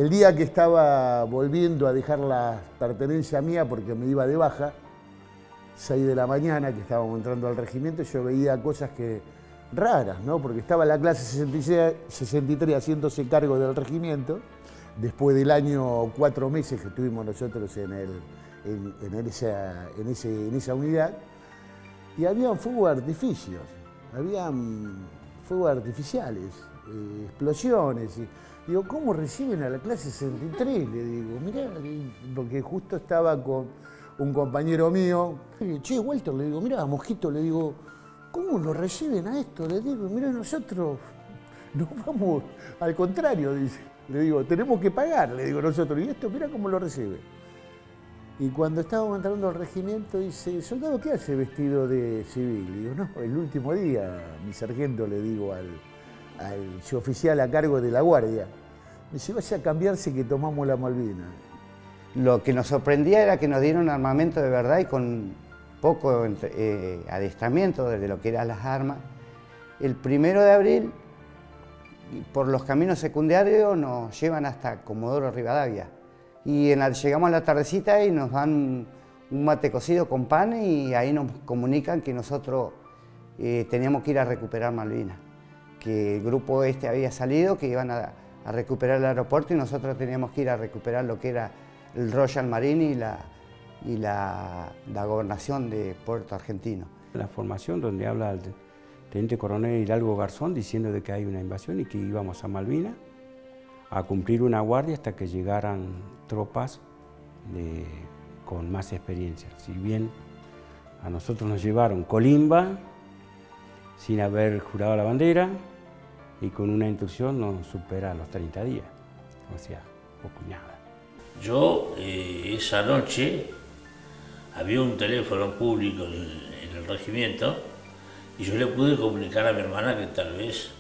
El día que estaba volviendo a dejar la pertenencia mía porque me iba de baja, 6 de la mañana, que estábamos entrando al regimiento, yo veía cosas raras, ¿no? Porque estaba la clase 63 haciéndose cargo del regimiento, después del año 4 meses que estuvimos nosotros en esa unidad, y habían fuegos artificios, habían fuegos artificiales, explosiones. Digo, ¿cómo reciben a la clase 63? Le digo, mirá, porque justo estaba con un compañero mío. Che, Walter, le digo, mirá, Mosquito, le digo, ¿cómo lo reciben a esto? Le digo, mirá, nosotros nos vamos, al contrario, dice. Le digo, tenemos que pagar, le digo nosotros, y esto, mirá cómo lo recibe. Y cuando estábamos entrando al regimiento, dice, soldado, ¿qué hace vestido de civil? Le digo, no, el último día, mi sargento, le digo al oficial a cargo de la guardia. Me dice, vaya a cambiarse que tomamos la Malvina. Lo que nos sorprendía era que nos dieron armamento de verdad y con poco adiestramiento de lo que eran las armas. El 1 de abril, por los caminos secundarios, nos llevan hasta Comodoro Rivadavia. Y llegamos a la tardecita y nos dan un mate cocido con pan y ahí nos comunican que nosotros teníamos que ir a recuperar Malvinas. Que el grupo había salido, que iban a recuperar el aeropuerto y nosotros teníamos que ir a recuperar lo que era el Royal Marine y la gobernación de Puerto Argentino. La formación donde habla el teniente coronel Hidalgo Garzón diciendo de que hay una invasión y que íbamos a Malvinas a cumplir una guardia hasta que llegaran tropas con más experiencia. Si bien a nosotros nos llevaron colimba, sin haber jurado la bandera, y con una instrucción no supera los 30 días, o sea, poco y nada. Yo, esa noche, había un teléfono público en el regimiento y yo le pude comunicar a mi hermana que tal vez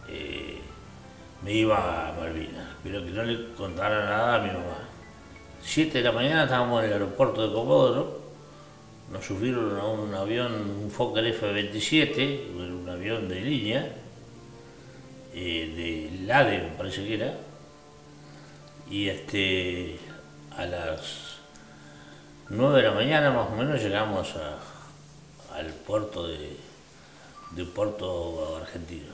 me iba a Malvinas, pero que no le contara nada a mi mamá. 7 de la mañana estábamos en el aeropuerto de Comodoro, nos subieron a un avión, un Fokker F-27, un avión de línea, de LADE me parece que era, y a las 9 de la mañana más o menos llegamos al puerto de Puerto Argentino.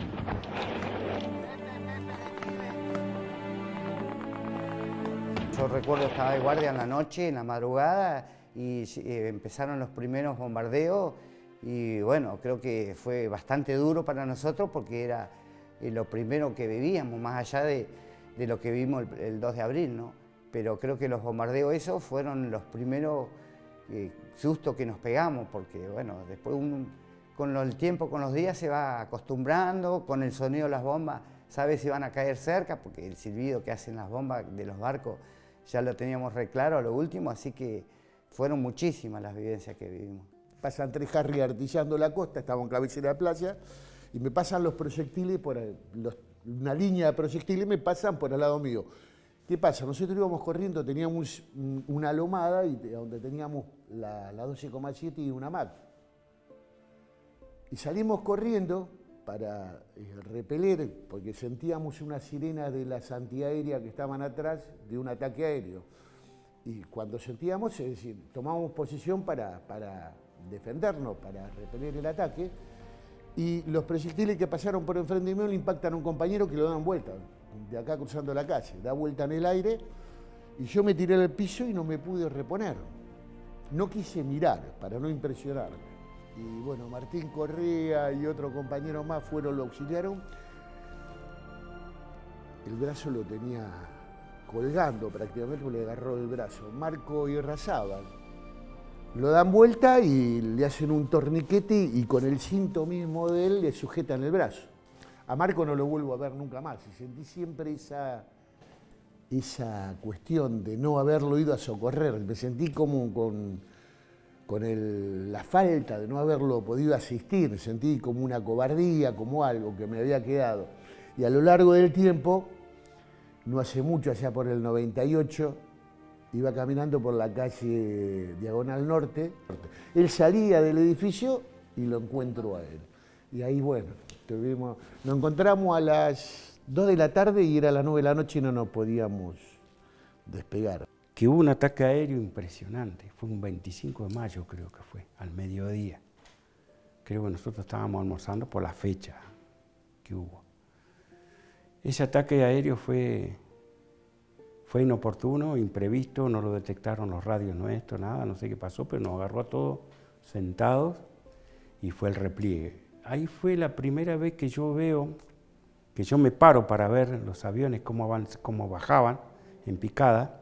Yo recuerdo estaba de guardia en la noche, en la madrugada, y empezaron los primeros bombardeos y bueno, creo que fue bastante duro para nosotros porque era lo primero que vivíamos, más allá de lo que vimos el 2 de abril, ¿no? Pero creo que los bombardeos esos fueron los primeros sustos que nos pegamos, porque bueno, después con el tiempo, con los días se va acostumbrando, con el sonido de las bombas, sabe si van a caer cerca, porque el silbido que hacen las bombas de los barcos ya lo teníamos re claro a lo último, así que fueron muchísimas las vivencias que vivimos. Pasan 3 Harry artillando la costa, estamos en cabecera de playa, y me pasan los proyectiles, una línea de proyectiles me pasan por al lado mío. ¿Qué pasa? Nosotros íbamos corriendo, teníamos una lomada donde teníamos la 12,7 y una MAC. Y salimos corriendo para repeler, porque sentíamos una sirena de las antiaéreas que estaban atrás de un ataque aéreo. Y cuando sentíamos, es decir, tomábamos posición para defendernos, para repeler el ataque, y los proyectiles que pasaron por enfrente mío le impactan a un compañero que lo dan vuelta, de acá cruzando la calle, da vuelta en el aire, y yo me tiré al piso y no me pude reponer. No quise mirar para no impresionarme. Y bueno, Martín Correa y otro compañero más lo auxiliaron. El brazo lo tenía colgando prácticamente, le agarró el brazo. Marco Irrazábal. Lo dan vuelta y le hacen un torniquete y con el cinto mismo de él le sujetan el brazo. A Marco no lo vuelvo a ver nunca más. Y sentí siempre esa cuestión de no haberlo ido a socorrer. Me sentí como con la falta de no haberlo podido asistir. Sentí como una cobardía, como algo que me había quedado. Y a lo largo del tiempo, no hace mucho, allá por el 98, iba caminando por la calle Diagonal Norte. Él salía del edificio y lo encuentro a él. Y ahí, bueno, nos encontramos a las 2 de la tarde y era las 9 de la noche y no nos podíamos despegar. Que hubo un ataque aéreo impresionante, fue un 25 de mayo creo que fue, al mediodía. Creo que nosotros estábamos almorzando por la fecha que hubo. Ese ataque aéreo fue inoportuno, imprevisto, no lo detectaron los radios nuestros, nada, no sé qué pasó, pero nos agarró a todos sentados y fue el repliegue. Ahí fue la primera vez que yo veo, que yo me paro para ver los aviones cómo bajaban en picada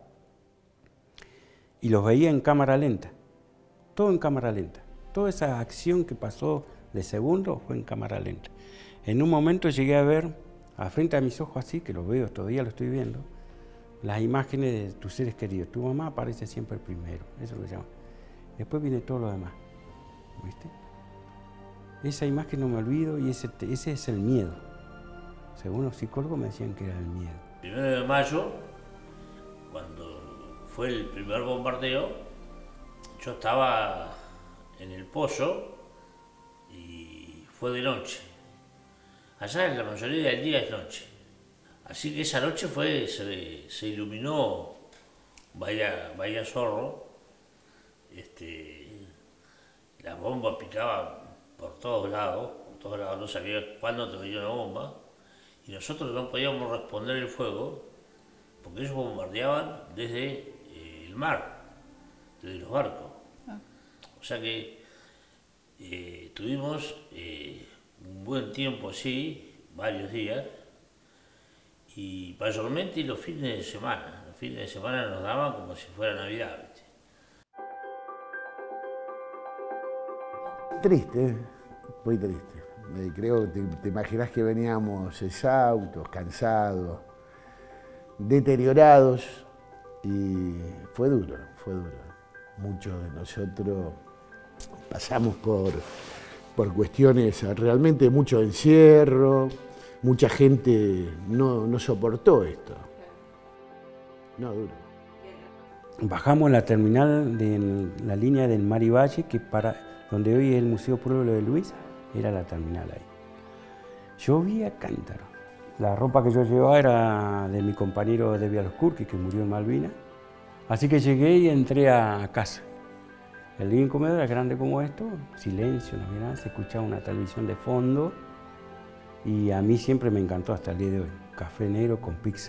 y los veía en cámara lenta, todo en cámara lenta. Toda esa acción que pasó de segundos fue en cámara lenta. En un momento llegué a ver, a frente a mis ojos así, que lo veo, todavía lo estoy viendo, las imágenes de tus seres queridos. Tu mamá aparece siempre primero, eso es lo que llaman. Después viene todo lo demás, ¿viste? Esa imagen no me olvido y ese es el miedo. Según los psicólogos me decían que era el miedo. El 1 de mayo, cuando fue el primer bombardeo, yo estaba en el pozo y fue de noche. Allá la mayoría del día es noche. Así que esa noche se iluminó Bahía Zorro. Las bombas picaban por todos lados, no sabía cuándo te venía una bomba. Y nosotros no podíamos responder el fuego porque ellos bombardeaban desde el mar, desde los barcos. O sea que tuvimos un buen tiempo así, varios días, y mayormente los fines de semana. Los fines de semana nos daban como si fuera Navidad, ¿viste? Triste, muy triste. Creo que te imaginás que veníamos exhaustos, cansados, deteriorados, y fue duro, fue duro. Muchos de nosotros pasamos por cuestiones, realmente mucho encierro, mucha gente no soportó esto. No, duro. Bajamos la terminal de la línea del Mar y Valle, que donde hoy es el Museo Pueblo de Luis, era la terminal ahí. Llovía cántaro. La ropa que yo llevaba era de mi compañero de Vialoscurqui, que murió en Malvinas. Así que llegué y entré a casa. El living comedor era grande como esto, silencio, no había nada, se escuchaba una televisión de fondo y a mí siempre me encantó hasta el día de hoy, café negro con pizza.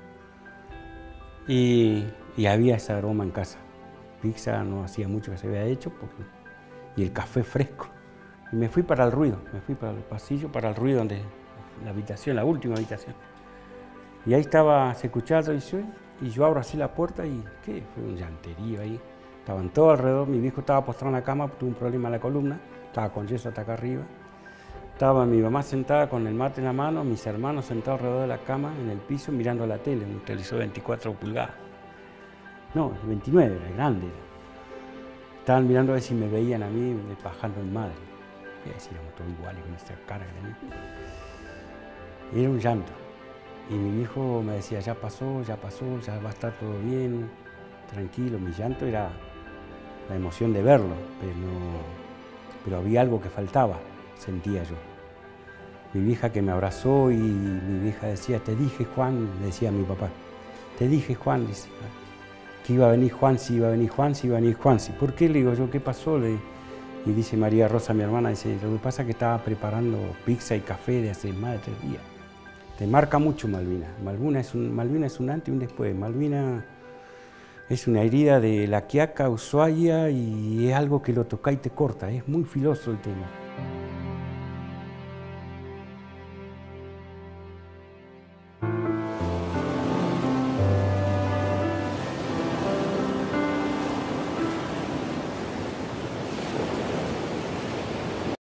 Y había ese aroma en casa. Pizza no hacía mucho que se había hecho y el café fresco. Y me fui para el ruido, me fui para el pasillo, para el ruido donde la habitación, la última habitación. Y ahí se escuchaba la televisión y yo abro así la puerta y ¿qué? Fue un llanterío ahí. Estaban todos alrededor, mi viejo estaba postrado en la cama, tuvo un problema en la columna, estaba con yeso hasta acá arriba. Estaba mi mamá sentada con el mate en la mano, mis hermanos sentados alrededor de la cama en el piso mirando la tele, un televisor de 24 pulgadas. No, 29, era grande. Estaban mirando a ver si me veían a mí bajando en madre. Y decíamos todos iguales con esta cara que tenía. Era un llanto. Y mi viejo me decía, ya pasó, ya va a estar todo bien, tranquilo. Mi llanto era la emoción de verlo, pero había algo que faltaba, sentía yo. Mi vieja que me abrazó y mi vieja decía, te dije Juan, decía mi papá, te dije Juan, decía, que iba a venir Juan, si iba a venir Juan, si iba a venir Juan. ¿Por qué? Le digo yo, ¿qué pasó? Y dice María Rosa, mi hermana, dice, lo que pasa es que estaba preparando pizza y café de hace más de 3 días. Te marca mucho Malvinas. Malvinas es un antes y un después. Malvinas es una herida de La Quiaca, Ushuaia, y es algo que lo toca y te corta. Es muy filoso el tema.